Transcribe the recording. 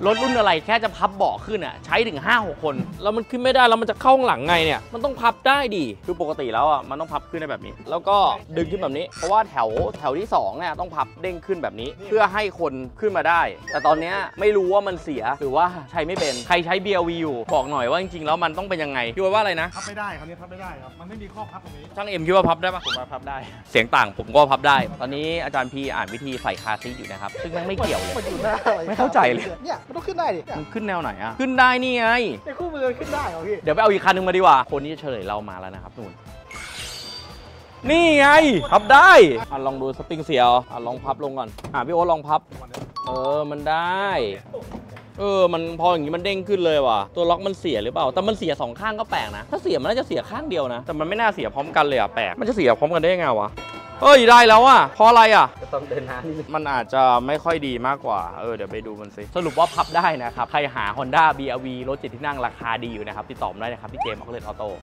รถรุ่นอะไรแค่จะพับเบาะขึ้นอ่ะใช้ถึง 5-6 คนแล้วมันขึ้นไม่ได้แล้วมันจะเข้าข้างหลังไงเนี่ยมันต้องพับได้ดิคือปกติแล้วอ่ะมันต้องพับขึ้นได้แบบนี้แล้วก็ดึงขึ้นแบบนี้เพราะว่าแถวที่2เนี่ยต้องพับเด้งขึ้นแบบนี้เพื่อให้คนขึ้นมาได้แต่ตอนนี้ไม่รู้ว่ามันเสียหรือว่าใช้ไม่เป็นใครใช้ BRV อยู่บอกหน่อยว่าจริงๆแล้วมันต้องเป็นยังไงพี่ว่าอะไรนะพับไม่ได้ครับเนี่ยพับไม่ได้ครับมันไม่มีข้อพับตรงนี้ช่างเอ็มคิดว่าพับได้ปะผมว่าพับได้เสียงต่างผมก็พับได้ตอนนี้อาจารย์พีอ่านวิธีใส่คาซีทอยู่นะครับซึ่งแม่งไม่เกี่ยวเลยไม่เข้าใจเลยเนี่ยมันต้องขึ้นได้ดิมันขึ้นแนวไหนอะขึ้นได้นี่ไงในคู่มือขึ้นได้เหรอพี่เดี๋ยวไปเอาอีกคันนึงมาดีกว่าคนที่จะเฉลยเรามาแล้วนะครับนู่นนี่ไงพับได้ลองดูสปริงเสียวลองพับลงก่อนพี่โอ๊ตลองพับมันได้มันพออย่างนี้มันเด้งขึ้นเลยว่ะตัวล็อกมันเสียหรือเปล่าแต่มันเสีย2ข้างก็แปลกนะถ้าเสียมันน่าจะเสียข้างเดียวนะแต่มันไม่น่าเสียพร้อมกันเลยแปลกมันจะเสียพร้อมกันได้ยังไงวะได้แล้วอ่ะเพราะอะไรอ่ะก็ต้องเดินทางมันอาจจะไม่ค่อยดีมากกว่าเดี๋ยวไปดูมันสิสรุปว่าพับได้นะครับใครหา Honda BRV รถ7 ที่นั่งราคาดีอยู่นะครับติดต่อได้นะครับพี่เจมส์ออกเลนออโต้